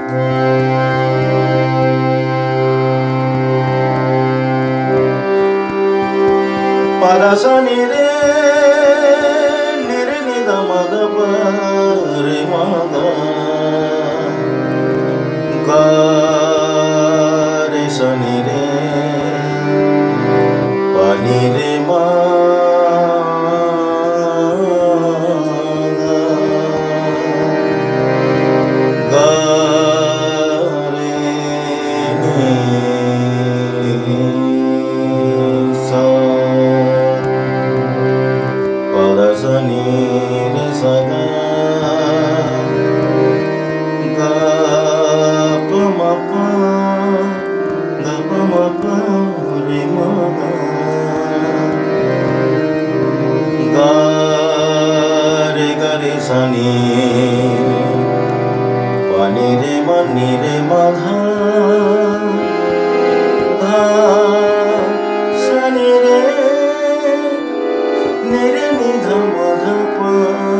Padasani re nire nida mada pare mada ga re sani re pani re ma ga re ni sa Padasani re sa ga ga pa ma pa re ma ga re sa ni pa ni re ma dha dha sa ni re nire ni dha ma dha pa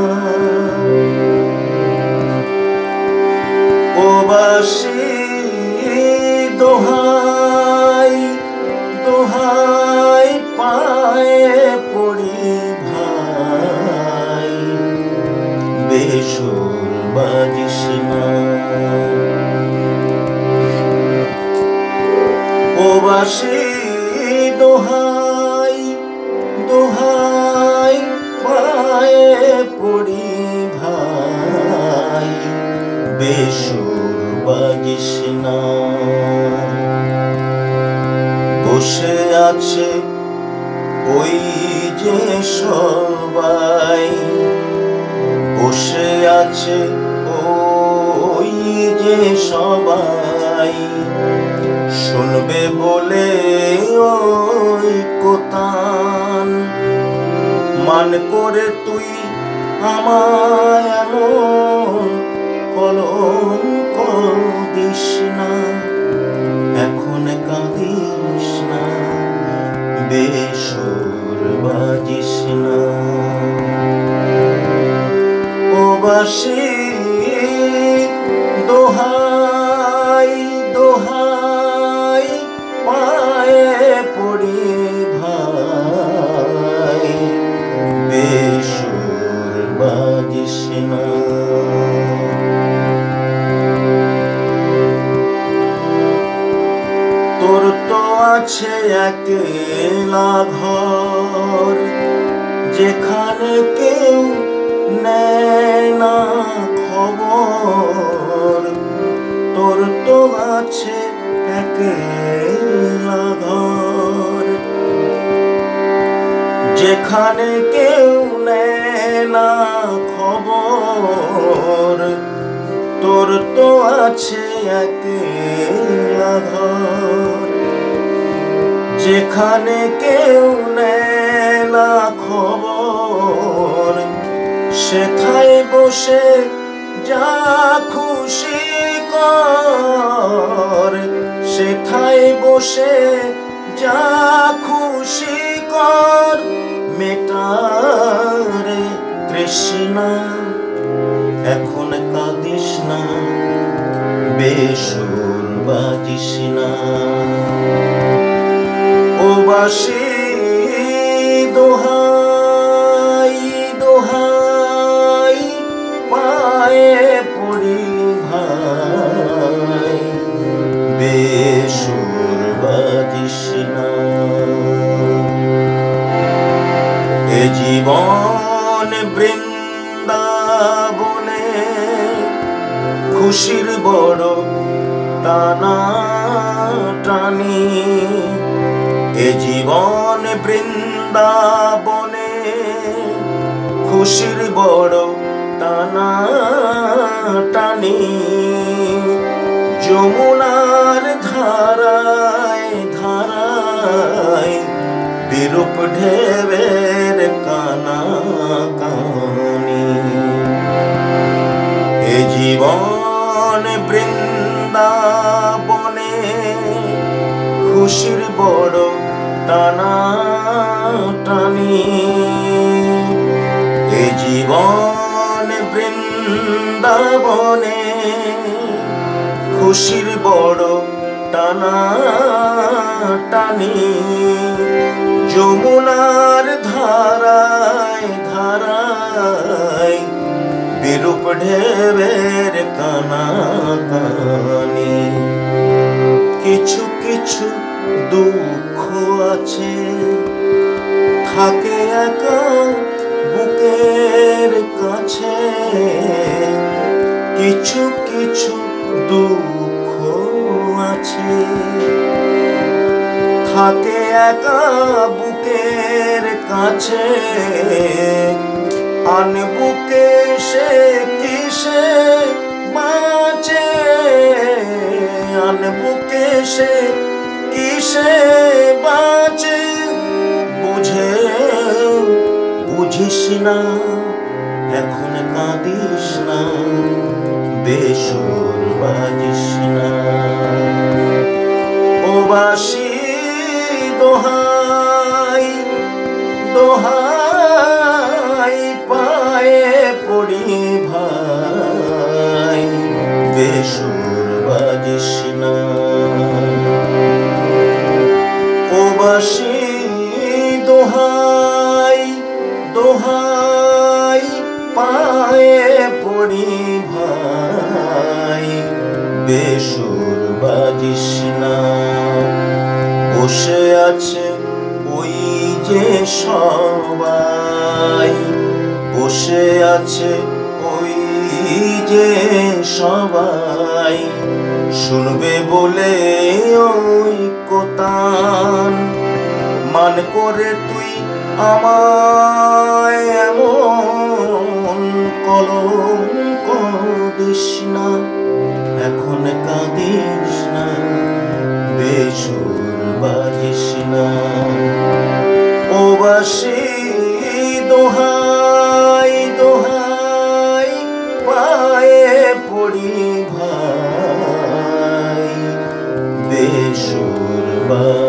o basi দোহাই দোহাই পায়ে পড়ি ভাই বেসুর বাজিস না ও বাসি দোহাই দোহাই পায়ে পড়ি ভাই বেসুর বাজিস না বসে আছে ওই যে সবাই বসে আছে ওই যে সবাই শুনবে বলে ওই কোতান মান করে তুই আমায় এমন কলঙ্ক দিস না এখন কাঁদিস না বেসুর বাজিস না ও বাসি দোহাই দোহাই পায়ে পড়ি ভাই বেসুর বাজিস না তোর তো আছে একলা ঘর যেখানে কেউ নেয় না খবর তোর তো আছে একলা ঘর যেখানে কেউ নেয় না খবর তোর তো আছে একলা ঘর যেখানে কেউ নেয় না খবর সেথায় বসে যা খুশি কর সেথায় বসে যা খুশি কর মেটারে তৃষ্ণা এখন কাঁদিস না বেসুর বাজিস না ও বাসি দোহাই দোহাই পায়ে পড়ি ভাই বেসুর বাজিস না এ জীবন বৃন্দাবনে খুশির বড় টানা টানি এ জীবন বৃন্দাবনে খুশির বড় টানা টানি যমুনার ধারায় ধারায় বিরূপ ঢেবের কানা কানি এ জীবন বৃন্দাবনে খুশির বড় টানা টানি এ জীবন বৃন্দাবনে খুশির বড় টানা টানি যমুনার ধারায় ধারায় বিরূপ ঢেবের কানাকানি কিছু কিছু দুঃখ আছে থাকে একা বুকের কাছে কিছু কিছু দুঃখ আছে থাকে একা বুকের কাছে আন বুকে সে কিসে বাঁচে আন বুকে সে কিসে বাঁচে বুঝিস না এখন কাঁদিস না বেসুর বাজিস না ও বাসি দোহাই দোহাই পায়ে পড়ি ভাই বেসুর বাজিস না ও বাসি দোহাই দোহাই পায়ে পড়ি ভাই বেসুর বাজিস না বসে আছে ওই যে সবাই বসে আছে ওই যে সবাই শুনবে বলে ওই কোতান মান করে তুই আমায় এমন কলঙ্ক দিস না এখন কাঁদিস না বেসুর বাজিস না ও বাসি দোহাই দোহাই পায়ে পড়ি ভাই বেসুর